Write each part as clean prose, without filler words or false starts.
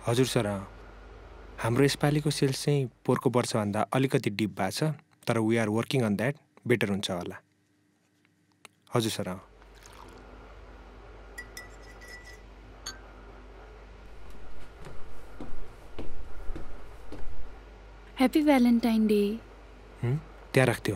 हजुर सर, हाम्रो यसपालिको सेल्स चाहिँ पोहोरको वर्षभन्दा अलिकति डिप भएको छ, तर we are working on that, better हुन्छ होला। हजुर सर। Happy Valentine day. त्यहाँ राख्थ्यो।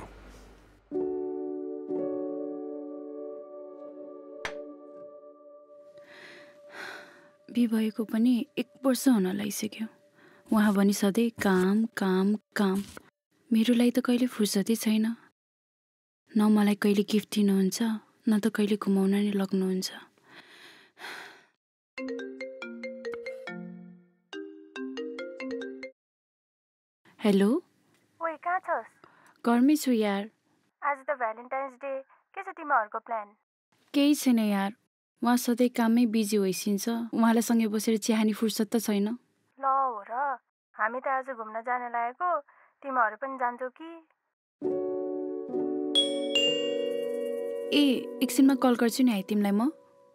बी भएको पनि 1 वर्ष हुन लागिसक्यो। उहाँ पनि सधैँ काम काम काम। मेरोलाई त कहिले फुर्सदै छैन। न मलाई कहिले गिफ्ट दिनुहुन्छ, न त कहिले घुमाउन नै लग्नुहुन्छ। हेलो, ओइ कहाँ छस्? घरमै छु यार। आज त भ्यालेन्टाइन्स डे, के छ तिमीहरूको प्लान? केही छैन यार, उहाँ सधैँ काममै बिजी होइसिन्छ। उहाँलाई सँगै बसेर चिहानी फुर्सद त छैन। ल हो र, हामी त आज घुम्न जाने लागेको, तिमीहरू पनि जान्छौ कि? ए, एकछिनमा कल गर्छु नि है तिमीलाई म।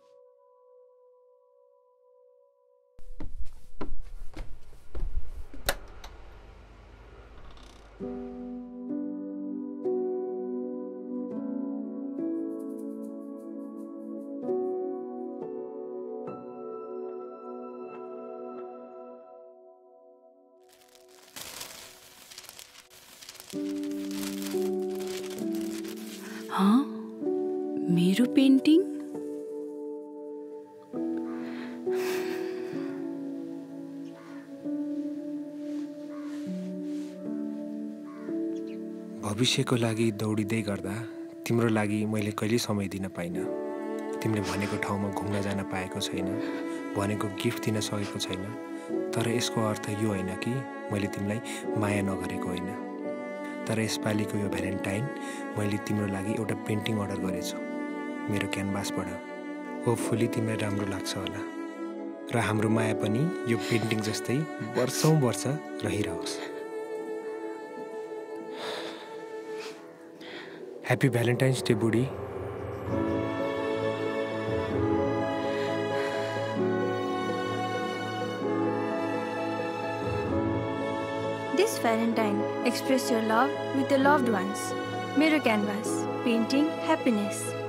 हाँ, मेरो पेन्टिङ? भविष्यको लागि दौडिँदै गर्दा तिम्रो लागि मैले कहिले समय दिन पाइनँ। तिमीले भनेको ठाउँमा घुम्न जान पाएको छैन, भनेको गिफ्ट दिन सकेको छैन। तर यसको अर्थ यो होइन कि मैले तिमीलाई माया नगरेको होइन। तर यसपालिको यो भ्यालेन्टाइन मैले तिम्रो लागि एउटा पेन्टिङ अर्डर गरेछु मेरो क्यानभासबाट। होपफुली तिमीलाई राम्रो लाग्छ होला र हाम्रो माया पनि यो पेन्टिङ जस्तै वर्षौं वर्ष रहिरहोस्। ह्याप्पी भ्यालेन्टाइन्स डे बुढी। This Valentine, express your love with your loved ones. Mero Canvas, painting happiness.